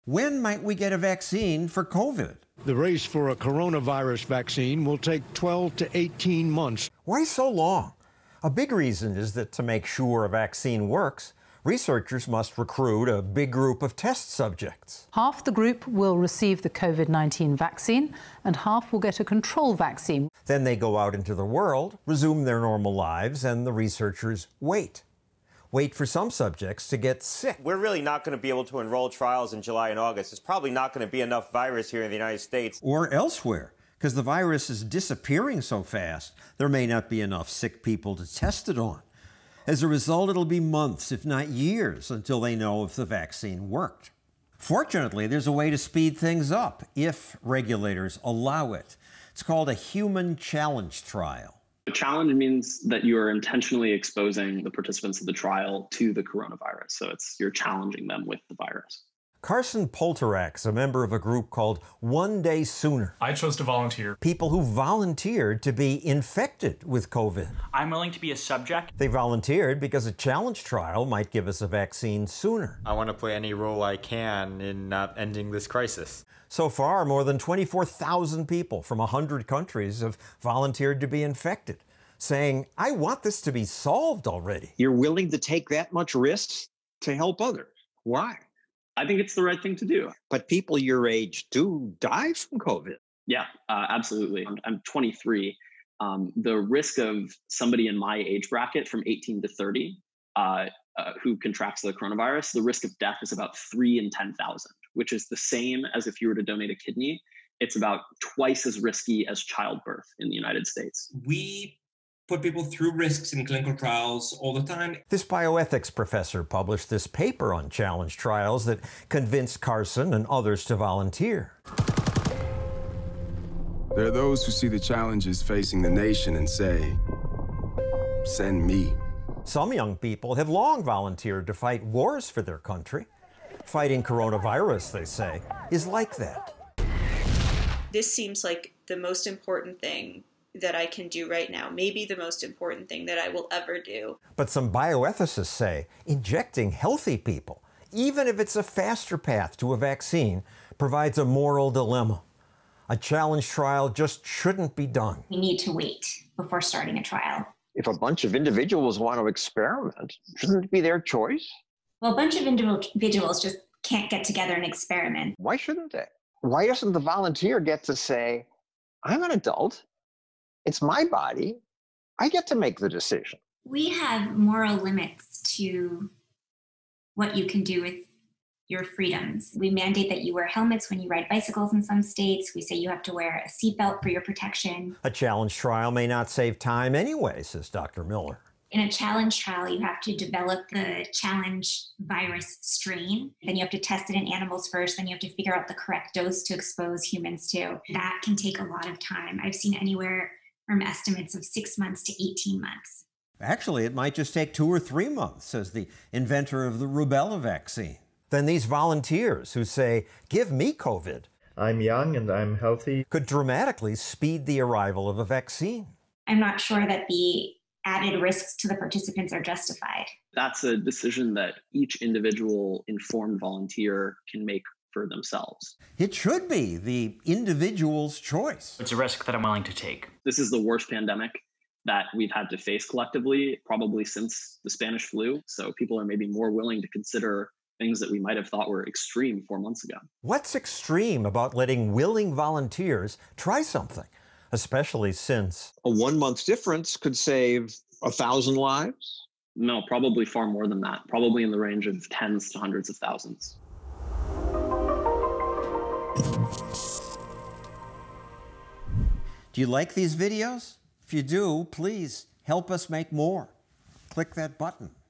When might we get a vaccine for COVID? The race for a coronavirus vaccine will take 12 to 18 months. Why so long? A big reason is that to make sure a vaccine works, researchers must recruit a big group of test subjects. Half the group will receive the COVID-19 vaccine and half will get a control vaccine. Then they go out into the world, resume their normal lives, and the researchers wait. Wait for some subjects to get sick. We're really not going to be able to enroll trials in July and August. There's probably not going to be enough virus here in the United States. Or elsewhere, because the virus is disappearing so fast, there may not be enough sick people to test it on. As a result, it'll be months, if not years, until they know if the vaccine worked. Fortunately, there's a way to speed things up if regulators allow it. It's called a human challenge trial. A challenge means that you are intentionally exposing the participants of the trial to the coronavirus. So you're challenging them with the virus. Carson Polterak's a member of a group called One Day Sooner. I chose to volunteer. People who volunteered to be infected with COVID. I'm willing to be a subject. They volunteered because a challenge trial might give us a vaccine sooner. I want to play any role I can in not ending this crisis. So far, more than 24,000 people from 100 countries have volunteered to be infected, saying, I want this to be solved already. You're willing to take that much risk to help others. Why? I think it's the right thing to do. But people your age do die from COVID. Yeah, absolutely. I'm 23. The risk of somebody in my age bracket from 18 to 30 who contracts the coronavirus, the risk of death is about 3 in 10,000, which is the same as if you were to donate a kidney. It's about twice as risky as childbirth in the United States. We put people through risks in clinical trials all the time. This bioethics professor published this paper on challenge trials that convinced Carson and others to volunteer. There are those who see the challenges facing the nation and say, send me. Some young people have long volunteered to fight wars for their country. Fighting coronavirus, they say, is like that. This seems like the most important thing that I can do right now, maybe the most important thing that I will ever do. But some bioethicists say injecting healthy people, even if it's a faster path to a vaccine, provides a moral dilemma. A challenge trial just shouldn't be done. We need to wait before starting a trial. If a bunch of individuals want to experiment, shouldn't it be their choice? Well, a bunch of individuals just can't get together and experiment. Why shouldn't they? Why doesn't the volunteer get to say, I'm an adult, it's my body, I get to make the decision? We have moral limits to what you can do with your freedoms. We mandate that you wear helmets when you ride bicycles in some states. We say you have to wear a seatbelt for your protection. A challenge trial may not save time anyway, says Dr. Miller. In a challenge trial, you have to develop the challenge virus strain. Then you have to test it in animals first. Then you have to figure out the correct dose to expose humans to. That can take a lot of time. I've seen anywhere from estimates of 6 months to 18 months. Actually, it might just take 2 or 3 months, says the inventor of the rubella vaccine. Then these volunteers who say, give me COVID, I'm young and I'm healthy, could dramatically speed the arrival of a vaccine. I'm not sure that the added risks to the participants are justified. That's a decision that each individual informed volunteer can make for themselves. It should be the individual's choice. It's a risk that I'm willing to take. This is the worst pandemic that we've had to face collectively, probably since the Spanish flu. So people are maybe more willing to consider things that we might have thought were extreme 4 months ago. What's extreme about letting willing volunteers try something, especially since a 1 month difference could save 1,000 lives? No, probably far more than that. Probably in the range of tens to hundreds of thousands. Do you like these videos? If you do, please help us make more. Click that button.